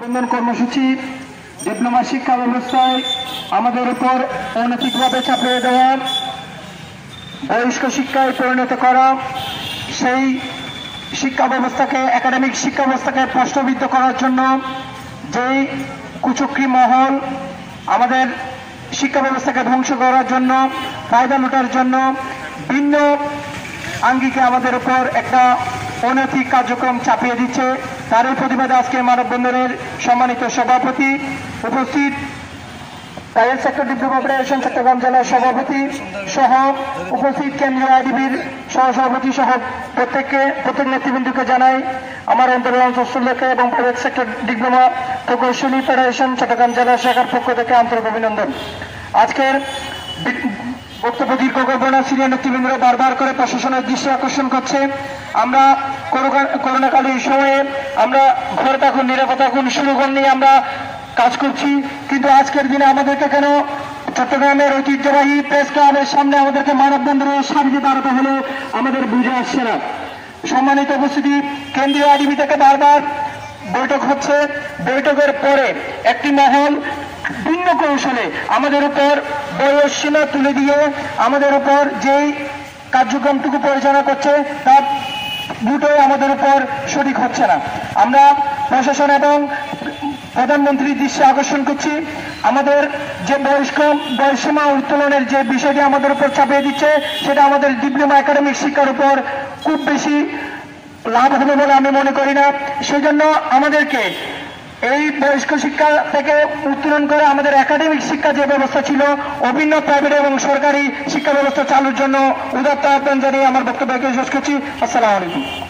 বন্ধন কর্মসূচি ডিপ্লোমা শিক্ষা ব্যবস্থায় আমাদের উপর অনৈতিকভাবে চাপিয়ে দেওয়া, বহিষ্ক শিক্ষায় পরিণত করা, সেই শিক্ষা ব্যবস্থাকে একাডেমিক শিক্ষা ব্যবস্থাকে প্রশ্নবিদ্ধ করার জন্য যেই কুচক্রী মহল আমাদের শিক্ষা ব্যবস্থাকে ধ্বংস করার জন্য, ফায়দা লুটার জন্য ভিন্ন আঙ্গিকে আমাদের উপর একটা অনৈতিক কার্যক্রম চাপিয়ে দিচ্ছে, তারই প্রতিবাদে আজকে মানববন্ধনের সম্মানিত সভাপতি উপস্থিত, private sector diploma federation Chittagong জেলার সভাপতি সহ উপস্থিত কেন্দ্রীয় আইডিবির সহসভাপতি সহ প্রত্যেক নেতৃবৃন্দকে জানাই আমার অন্তরের অন্তঃস্থলকে এবং প্রাইভেট সেক্টর ডিপ্লোমা প্রকৌশলী ফেডারেশন চট্টগ্রাম জেলা শাখার পক্ষ থেকে আন্তরিক অভিনন্দন। আজকের বক্তব্য দীর্ঘ করব না, সিনিয়র নেতৃবৃন্দরা বারবার করে প্রশাসনের দৃষ্টি আকর্ষণ করছে। আমরা করোনাকালীন সময়ে আমরা ঘরে থাকুন, নিরাপদ থাকুন স্লোগান নিয়ে আমরা কাজ করছি, কিন্তু আজকের দিনে আমাদেরকে কেন চট্টগ্রামের ঐতিহ্যবাহী প্রেস ক্লাবের সামনে আমাদেরকে মানববন্ধনের সারিতে দাঁড়াতে হলো আমাদের বুঝে আসছে না। সম্মানিত উপস্থিতি, কেন্দ্রীয় আইডিবি থেকে বারবার বৈঠক হচ্ছে, বৈঠকের পরে একটি মহল ভিন্ন কৌশলে আমাদের উপর বয়স সীমা তুলে দিয়ে আমাদের উপর যেই কার্যক্রমটুকু পরিচালনা করছে তার দুটোই আমাদের উপর সঠিক হচ্ছে না। আমরা প্রশাসন এবং প্রধানমন্ত্রীর দৃষ্টি আকর্ষণ করছি, আমাদের যে বয়সীমা উত্তোলনের যে বিষয়টি আমাদের উপর চাপিয়ে দিচ্ছে সেটা আমাদের ডিপ্লোমা একাডেমিক শিক্ষার উপর খুব বেশি লাভ হবে বলে আমি মনে করি না। সেই জন্য আমাদেরকে এই বয়স্ক শিক্ষা থেকে উত্তোলন করে আমাদের একাডেমিক শিক্ষা যে ব্যবস্থা ছিল অভিন্ন প্রাইভেট এবং সরকারি শিক্ষা ব্যবস্থা চালুর জন্য উদাত্ত আহ্বান জানিয়ে আমার বক্তব্যকে শেষ করছি। আসসালামু আলাইকুম।